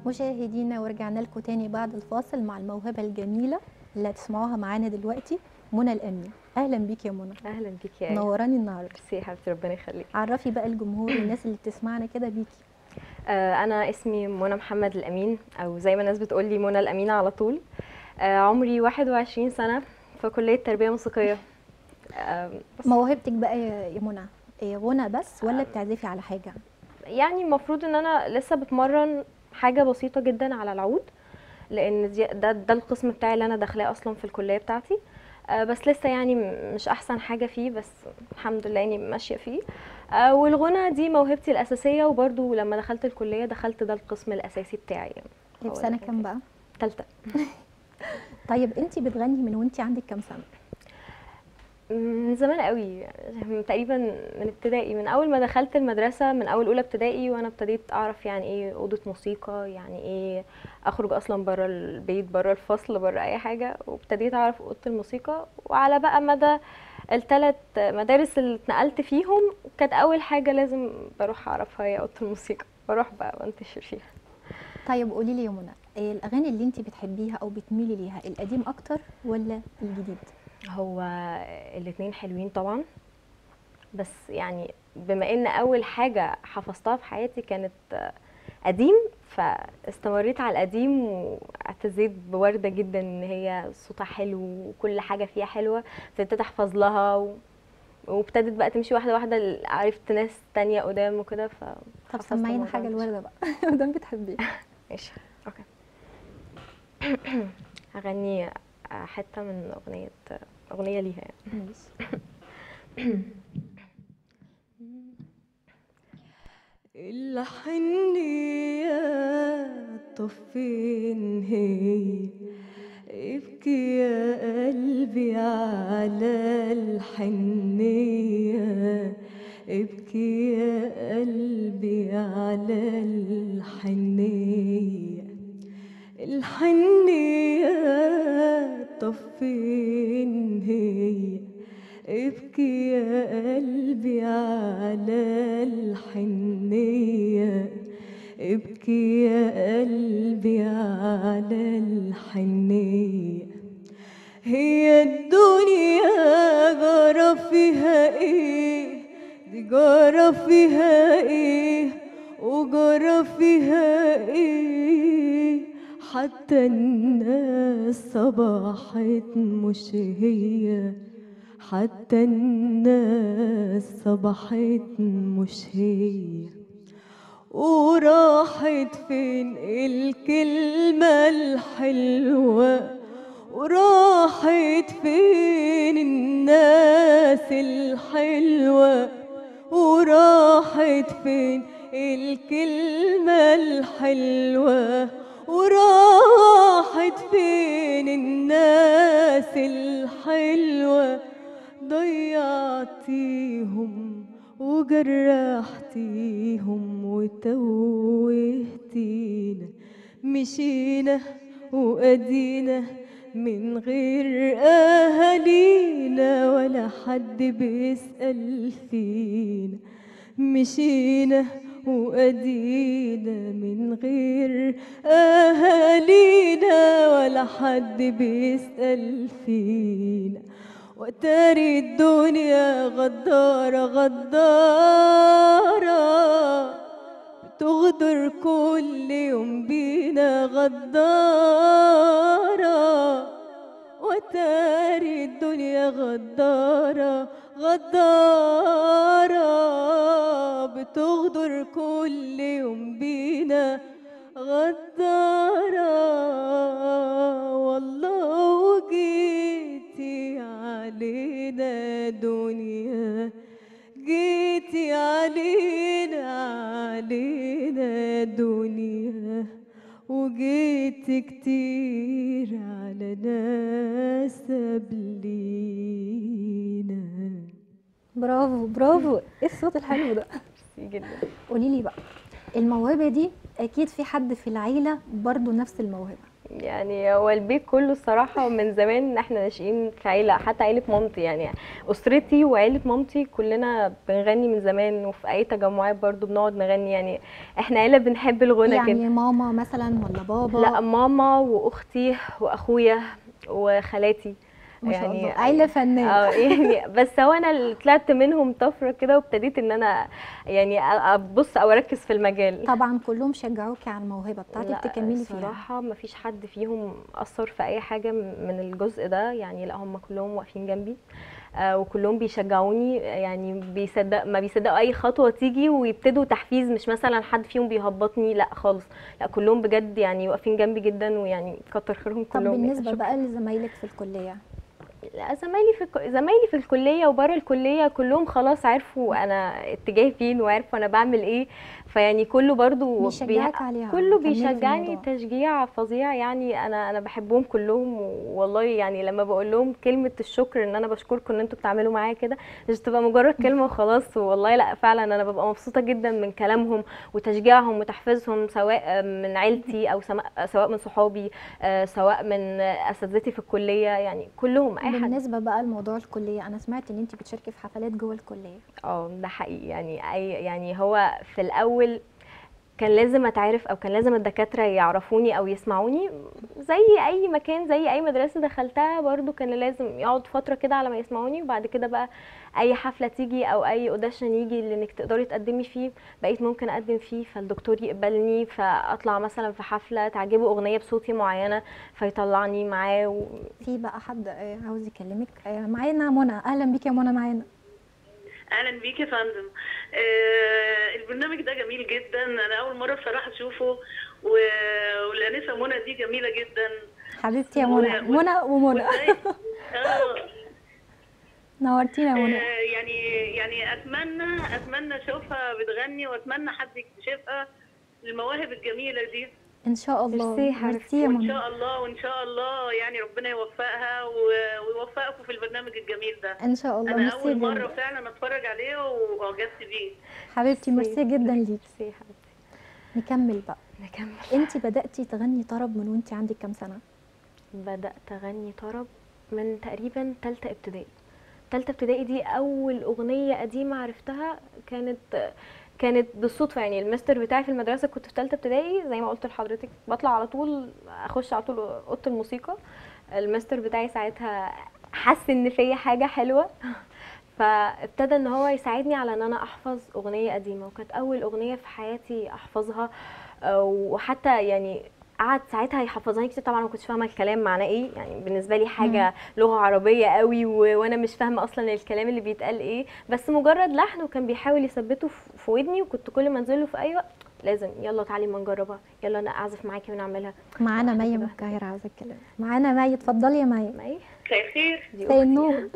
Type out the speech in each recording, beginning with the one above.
مشاهدينا ورجعنا لكم تاني بعد الفاصل مع الموهبة الجميلة اللي هتسمعوها معانا دلوقتي، منى الأمين. أهلا بيك يا منى. اهلا بيكي يا منوراني النهارده. ميرسي يا حبيبتي، ربنا يخليك. عرفي بقى الجمهور والناس اللي بتسمعنا كده بيكي. انا اسمي منى محمد الامين، او زي ما الناس بتقول لي منى الامينه على طول. عمري 21 سنه، في كليه تربيه موسيقيه. بس موهبتك بقى يا منى غنى بس ولا بتعزفي على حاجة؟ يعني المفروض ان انا لسه بتمرن حاجه بسيطه جدا على العود، لان ده القسم بتاعي اللي انا داخلاه اصلا في الكليه بتاعتي. بس لسه يعني مش احسن حاجه فيه، بس الحمد لله اني ماشيه فيه. والغنى دي موهبتي الاساسيه، وبرده لما دخلت الكليه دخلت ده القسم الاساسي بتاعي. في سنة كام بقى؟ تالتة. طيب انتي بتغني من وانتي عندك كام سنة؟ من زمان قوي، يعني تقريبا من ابتدائي، من اول ما دخلت المدرسه، من اول اولى ابتدائي وانا ابتديت اعرف يعني ايه اوضه موسيقى، يعني ايه اخرج اصلا بره البيت، بره الفصل، بره اي حاجه، وابتديت اعرف اوضه الموسيقى. وعلى بقى مدى الثلاث مدارس اللي اتنقلت فيهم، كانت اول حاجه لازم بروح اعرفها هي اوضه الموسيقى، بروح بقى وانتشر فيها. طيب قولي لي يا منى، الأغاني اللي انتي بتحبيها أو بتميلي ليها القديم أكتر ولا الجديد؟ هو الاتنين حلوين طبعا، بس يعني بما ان اول حاجه حفظتها في حياتي كانت قديم، فاستمريت على القديم، واعتزيت بوردة جدا ان هي صوتها حلو وكل حاجة فيها حلوة، فابتديت احفظ لها وابتدت بقى تمشي واحدة واحدة، عرفت ناس تانية قدام وكده. طب سمعينا حاجة الوردة بقى مادام بتحبيها. ماشي، اوكي. هغني حتة من اغنية ليها يعني. ماشي. الحنية طفين هي، ابكي يا قلبي على الحنية، ابكي يا قلبي على الحنية. الحنية طفين هي، ابكي يا قلبي على الحنية، ابكي يا قلبي على الحنية. هي الدنيا جرى فيها ايه، دي جرى فيها ايه وجرى فيها ايه، حتى الناس صبحت مش هي، حتى الناس صبحت مش هي. وراحت فين الكلمة الحلوة، وراحت فين الناس الحلوة، وراحت فين الكلمة الحلوة، وراحت فين الناس الحلوة. ضيعتيهم وجرحتيهم وتوهتينا، مشينا وأدينا من غير أهالينا ولا حد بيسأل فينا، مشينا وأدينا من غير أهالينا ولا حد بيسأل فينا. وتاري الدنيا غدارة غدارة، بتغدر كل يوم بينا غدارة. وتاري الدنيا غدارة غدارة، بتغدر كل يوم بينا غدارة. والله جيتي علينا دنيا، جيتي علينا دنيا، وجيت كتير على ناس قبلينا. برافو برافو، ايه الصوت الحلو ده. ميرسي جدا. قولي لي بقى، الموهبة دي اكيد في حد في العيلة برضو نفس الموهبة، يعني هو البيت كله الصراحة من زمان احنا ناشئين في عيلة، حتى عيلة مامتي يعني أسرتي وعيلة مامتي كلنا بنغني من زمان، وفي أي تجمعات برضو بنقعد نغني. يعني احنا عيلة بنحب الغنى كده. يعني ماما مثلا ولا بابا؟ لا، ماما وأختي وأخويا وخالاتي. ما شاء يعني الله، عيلة فنية. يعني بس هو انا اللي طلعت منهم طفره كده، وابتديت ان انا يعني ابص او اركز في المجال. طبعا كلهم شجعوكي على الموهبة بتاعتك لا تكملي فيها. الصراحه ما فيش حد فيهم اثر في اي حاجه من الجزء ده يعني. لا هم كلهم واقفين جنبي، وكلهم بيشجعوني. يعني ما بيصدقوا اي خطوه تيجي ويبتدوا تحفيز، مش مثلا حد فيهم بيهبطني، لا خالص. لا كلهم بجد يعني واقفين جنبي جدا، ويعني كتر خيرهم طب كلهم. بالنسبة شكراً. بقى لزمايلك في الكلية؟ لا زمايلي في الكليه وبره الكليه كلهم خلاص عرفوا انا اتجاهي فين، وعرفوا انا بعمل ايه. فيعني كله برضو بيشجعك عليها، كله كملي في بيشجعني الموضوع. تشجيع فظيع. يعني انا بحبهم كلهم، والله يعني لما بقول لهم كلمه الشكر ان انا بشكركم ان انتوا بتعملوا معايا كده، مش تبقى مجرد كلمه وخلاص. والله لا فعلا انا ببقى مبسوطه جدا من كلامهم وتشجيعهم وتحفيزهم، سواء من عيلتي او سواء من صحابي، سواء من اساتذتي في الكليه. يعني كلهم اي حد. بالنسبة بقى لموضوع الكلية، أنا سمعت إن أنت بتشاركي في حفلات جوه الكلية. ده حقيقي. يعني هو في الاول كان لازم اتعرف، او كان لازم الدكاتره يعرفوني او يسمعوني. زي اي مكان، زي اي مدرسه دخلتها برضو كان لازم يقعد فتره كده على ما يسمعوني. وبعد كده بقى اي حفله تيجي او اي اوديشن يجي اللي انك تقدري تقدمي فيه، بقيت ممكن اقدم فيه، فالدكتور يقبلني، فاطلع مثلا في حفله تعجبه اغنيه بصوتي معينه فيطلعني معاه. في بقى حد عاوز يكلمك. معانا منى، أهلا بيك يا منى معانا. اهلا بيك يا فندم. البرنامج ده جميل جدا، انا اول مره بصراحه اشوفه، والانسه منى دي جميله جدا. حبيبتي يا منى، منى ومنى. نورتينا يا منى. يعني اتمنى اشوفها بتغني، واتمنى حد يكتشفها، المواهب الجميله دي. ان شاء الله. ميرسي حبيبتي. ميرسي يا وان منى. شاء الله يعني ربنا يوفقها ويوفقكم في البرنامج الجميل ده. ان شاء الله. انا ميرسي اول مره جدا فعلا اتفرج عليه واعجبت بيه. حبيبتي، ميرسي جدا ليكي. ميرسي حبيبتي. نكمل بقى. نكمل. انت بدأتي تغني طرب من وانت عندك كام سنة؟ بدأت أغني طرب من تقريبا تالتة ابتدائي. تالتة ابتدائي دي أول أغنية قديمة عرفتها، كانت بالصدفة. يعني المستر بتاعي في المدرسة، كنت في تالتة ابتدائي زي ما قلت لحضرتك، بطلع على طول أخش على طول أوضة الموسيقى. المستر بتاعي ساعتها حس إن فيا حاجة حلوة، فابتدى ان هو يساعدني على ان انا احفظ اغنيه قديمه، وكانت اول اغنيه في حياتي احفظها. وحتى يعني قعد ساعتها يحفظها لي كتير. طبعا ما كنتش فاهمه الكلام معناه ايه، يعني بالنسبه لي حاجه لغه عربيه قوي، وانا مش فاهمه اصلا الكلام اللي بيتقال ايه، بس مجرد لحن، وكان بيحاول يثبته في ودني. وكنت كل ما انزل له في اي وقت لازم يلا تعالي ما نجربها، يلا انا اعزف معاكي ونعملها. معانا مي من القاهره عاوزه اتكلم. معانا مي، اتفضلي يا مي. مي مساء الخير. مساء النور.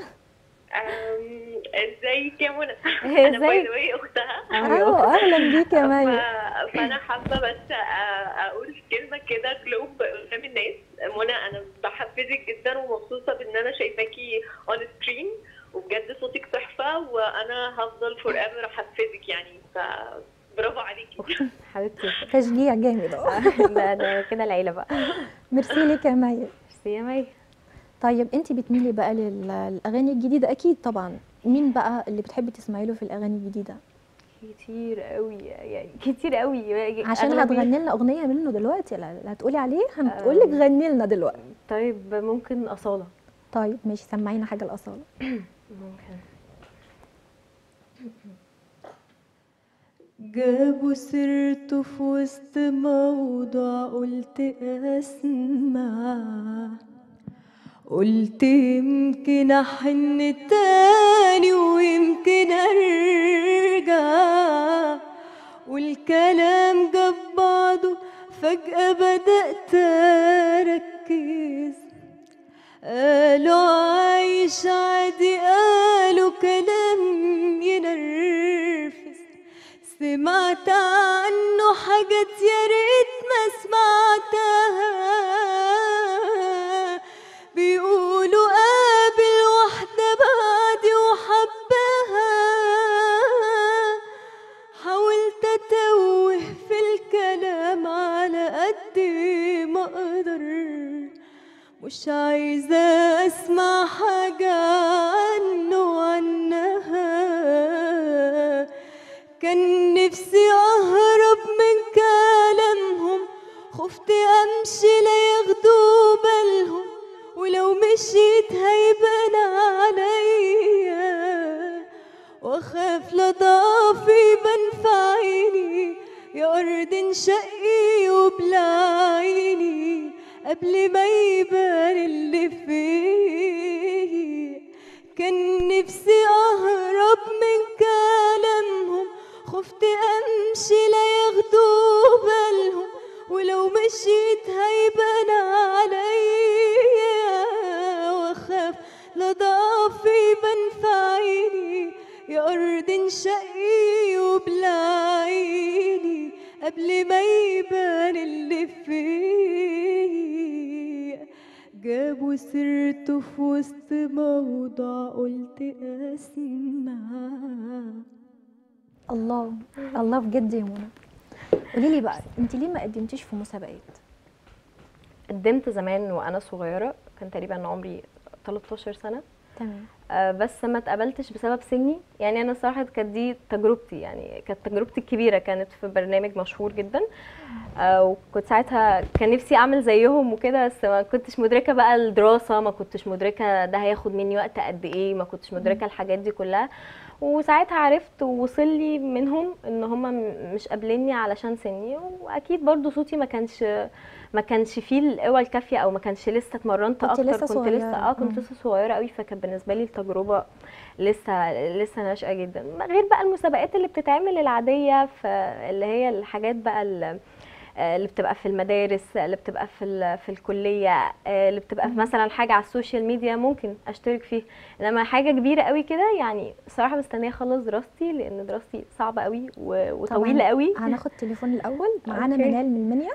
ازيك يا منى؟ انا باي ذا واي اختها. اهلا بيك يا مي. فانا حابه بس اقول كلمه كده جلوب قدام الناس. منى انا بحفزك جدا، ومبسوطه بان انا شايفاكي اون سكرين، وبجد صوتك تحفه، وانا هفضل فور ايفر احفزك يعني. برافو عليكي حبيبتي. تشجيع جامد. ده كده العيله بقى. ميرسي ليك يا مي. ميرسي يا مي. طيب انت بتميلي بقى للاغاني الجديده اكيد طبعا، مين بقى اللي بتحبي تسمعي له في الاغاني الجديده؟ كتير قوي يعني، كتير قوي. عشان هتغني لنا اغنيه منه دلوقتي اللي هتقولي عليه، هنقول لك غني لنا دلوقتي. طيب ممكن اصاله. طيب ماشي، سمعينا حاجه لاصاله. ممكن. جابوا سيرته في وسط موضوع، قلت اسمع، قلت يمكن احن تاني ويمكن ارجع، والكلام جاب بعضه فجأة بدأت اركز. قالوا عايش عادي، قالوا كلام ينرفز، سمعت عنه حاجات يا ريت ما سمعتها، بيقولوا قابل واحدة بعدي وحبها، حاولت اتوه في الكلام على قد ما اقدر، مش عايزة اسمع حاجة عنه عنها. كان نفسي اهرب من كلامهم، خفت امشي لا ياخدوا بالهم، ولو مشيت هيبان عليا، واخاف لا ضعفي يبان في عيني، يا ارض انشقي وبلعيني قبل ما يبان اللي فيه. كان نفسي اهرب من كلامهم، خفت امشي لا ياخدوا بالهم، ولو مشيت هيبان عليا، واخاف لا ضعفي يبان في عيني، يا ارض انشقي وبلعيني قبل ما يبان اللي فيه. جابوا سيرته في وسط موضوع قلت اسمع. الله الله بجد يا منى. قولي لي بقى، انت ليه ما قدمتيش في مسابقات؟ قدمت زمان وانا صغيره، كان تقريبا عمري 13 سنه. تمام. بس ما اتقبلتش بسبب سني. يعني انا الصراحه كانت دي تجربتي، يعني كانت تجربتي الكبيره، كانت في برنامج مشهور جدا. وكنت ساعتها كان نفسي اعمل زيهم وكده، بس ما كنتش مدركه بقى الدراسه، ما كنتش مدركه ده هياخد مني وقت قد ايه، ما كنتش مدركه الحاجات دي كلها. وساعتها عرفت ووصل لي منهم ان هم مش قابليني علشان سني، واكيد برضو صوتي ما كانش فيه القوه الكافيه، او ما كانش لسه اتمرنت كنت اكتر. لسه كنت صغيرة. لسه كنت لسه صغيره قوي، فكان بالنسبه لي التجربه لسه ناشئه جدا. غير بقى المسابقات اللي بتتعمل العاديه، اللي هي الحاجات بقى اللي بتبقى في المدارس، اللي بتبقى في الكليه، اللي بتبقى في مثلا حاجه على السوشيال ميديا ممكن اشترك فيها. انما حاجه كبيره قوي كده، يعني صراحه مستنيه اخلص دراستي، لان دراستي صعبه قوي وطويله قوي. هناخد تليفون الاول. معانا أوكي. منال من المنيا.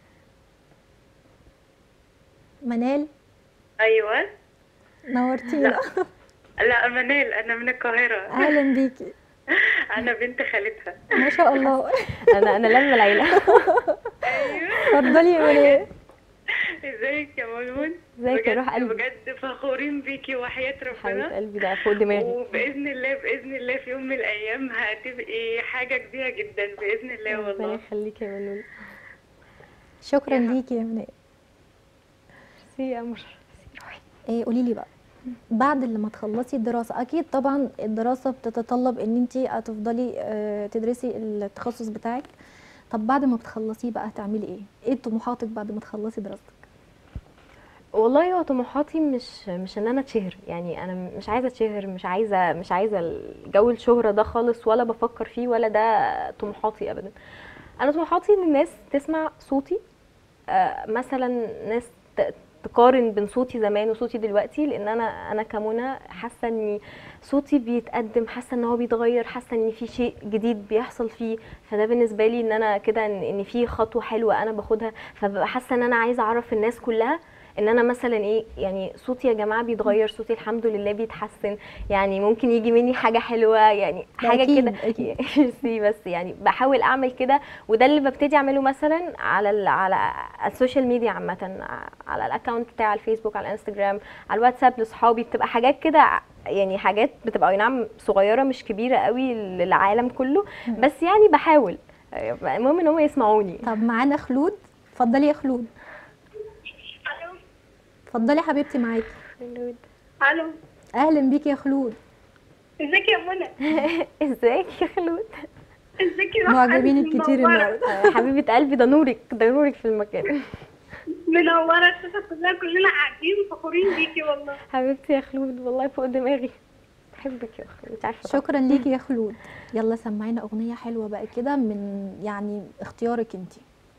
منال، ايوه. نورتينا. لا منال، انا من القاهره. اهلا بيكي. انا بنت خالتها. ما شاء الله. انا لما العيله. ايوه. اتفضلي يا منال. ازيك يا منون؟ ازيك يا روح قلبي؟ بجد فخورين بيكي وحياة حبيبه ربنا. قلبي، ده فوق دماغي. وباذن الله باذن الله في يوم من الايام هتبقي حاجه كبيره جدا باذن الله ربنا والله. يخليكي يا منون. شكرا ليكي يا منال. ميرسي يا قمر. قولي لي بقى، بعد لما تخلصي الدراسه، اكيد طبعا الدراسه بتتطلب ان انت هتفضلي تدرسي التخصص بتاعك. طب بعد ما بتخلصيه بقى هتعملي ايه؟ ايه طموحاتك بعد ما تخلصي دراستك؟ والله هو طموحاتي مش ان انا اتشهر، يعني انا مش عايزه اتشهر، مش عايزه الجو الشهره ده خالص، ولا بفكر فيه، ولا ده طموحاتي ابدا. انا طموحاتي ان الناس تسمع صوتي، مثلا ناس تقارن بين صوتي زمان وصوتي دلوقتي، لان انا كمنى حاسه ان صوتي بيتقدم، حاسه ان هو بيتغير، حاسه ان في شيء جديد بيحصل فيه. فده بالنسبه لي ان انا كده ان في خطوه حلوه انا باخدها، فببقى حاسه ان انا عايزه اعرف الناس كلها ان انا مثلا ايه، يعني صوتي يا جماعه بيتغير، صوتي الحمد لله بيتحسن، يعني ممكن يجي مني حاجه حلوه، يعني حاجه كده. بس يعني بحاول اعمل كده، وده اللي ببتدي اعمله مثلا على السوشيال ميديا عامه، على الاكونت بتاع الفيسبوك، على الانستجرام، على الواتساب لاصحابي. بتبقى حاجات كده، يعني حاجات بتبقى اي نعم صغيره مش كبيره قوي للعالم كله، بس يعني بحاول. المهم ان هم يسمعوني. طب معانا خلود. اتفضلي يا خلود. اتفضلي حبيبتي معاكي. الو. اهلا بيكي يا خلود. ازيك يا منى؟ ازيك يا خلود؟ ازيك يا معجبينك كتير النهارده. حبيبه قلبي، ده نورك في المكان. منوره الشاشه كلها، كلنا قاعدين فخورين بيكي والله. حبيبتي يا خلود، والله فوق دماغي. بحبك يا خلود، مش عارفه. شكرا ليكي يا خلود. يلا سمعينا اغنيه حلوه بقى كده من يعني اختيارك انت.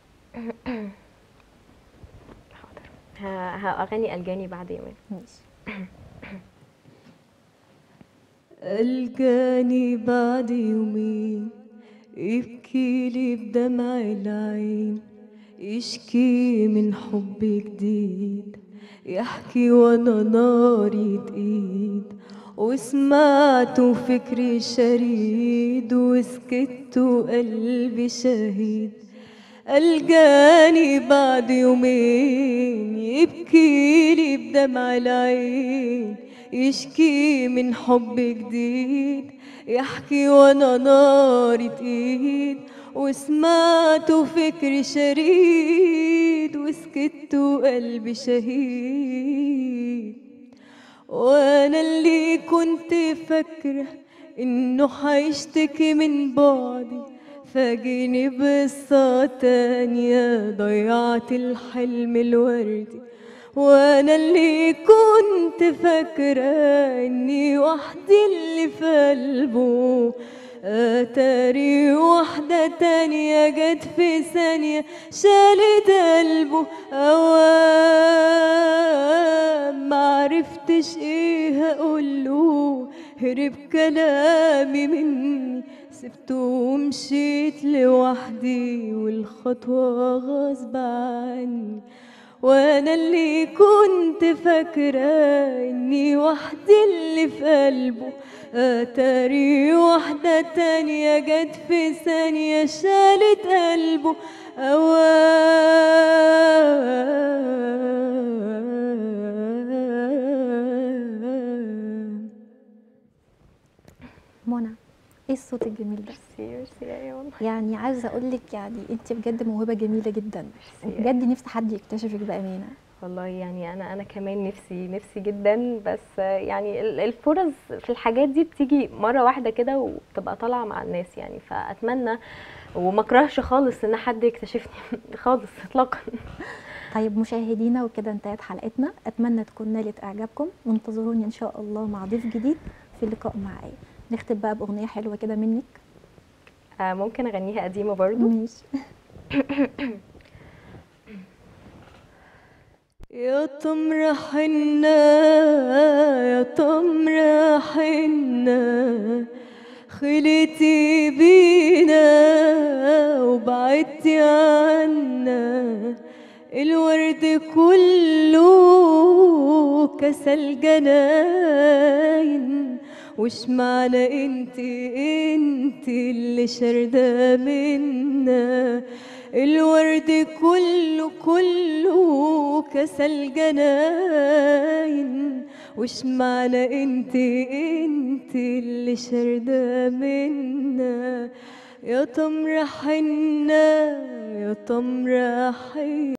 اغاني الجاني بعد يومين. ماشي. الجاني بعد يومين، يبكي لي بدمع العين، يشكي من حب جديد، يحكي وانا ناري تقيد، وسمعت فكري شريد، وسكت وقلبي شهيد. ألقاني بعد يومين يبكيلي بدمع العين، يشكي من حب جديد، يحكي وانا نارة ايد، وسمعته فكري شريد، وسكت وقلبي شهيد. وانا اللي كنت فاكرة انه حيشتكي من بعدي، فاجيني بقصة تانية ضيعت الحلم الوردي. وانا اللي كنت فاكرة اني وحدي اللي في قلبه، اتاري واحدة تانية جت في ثانية شالت قلبه. اوام معرفتش ايه هقوله، هرب كلامي مني، سبته ومشيت لوحدي والخطوة غصب عني. وانا اللي كنت فاكرة اني وحدي اللي في قلبه، اتاري واحدة تانية جت في ثانية شالت قلبه. منى، ايه الصوت الجميل ده؟ ميرسي يا والله. يعني عايزه اقول لك يعني انت بجد موهبه جميله جدا، وبجد نفسي حد يكتشفك بامانه. والله يعني انا كمان نفسي جدا، بس يعني الفرص في الحاجات دي بتيجي مره واحده كده وبتبقى طالعه مع الناس يعني، فاتمنى وما اكرهش خالص ان حد يكتشفني خالص اطلاقا. طيب مشاهدينا، وكده انتهت حلقتنا، اتمنى تكون نالت اعجابكم، وانتظروني ان شاء الله مع ضيف جديد في لقاء معايا. نختم بقى باغنيه حلوه كده منك. ممكن اغنيها قديمه برضو. ماشي. يا تمر حنة يا تمر حنة، خليتي بينا وبعدتي عنا، الورد كله كسل جناين، وش معنى انت اللي شردة منا، الورد كله كسل جناين، وش معنى انت اللي شردة منا. يا تمر حنة يا تمر حنة.